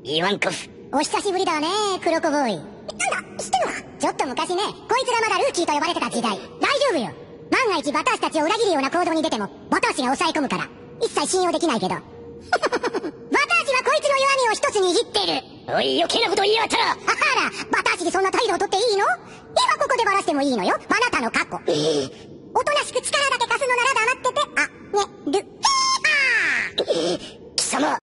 イワンコフ。 お久しぶりだね、クロコボーイ。なんだ、知ってんのか？ちょっと昔ね、こいつがまだルーキーと呼ばれてた時代。大丈夫よ。万が一バタ足たちを裏切るような行動に出ても、バタ足が抑え込むから、一切信用できないけど。バタ足はこいつの弱みを一つ握ってる。 おい、余計なこと言いやがったら。 あら、バタ足でそんな態度をとっていいの？今ここでバラしてもいいのよ、あなたの過去。おとなしく力だけ貸すのなら黙ってて、あ、ね、る。 貴様。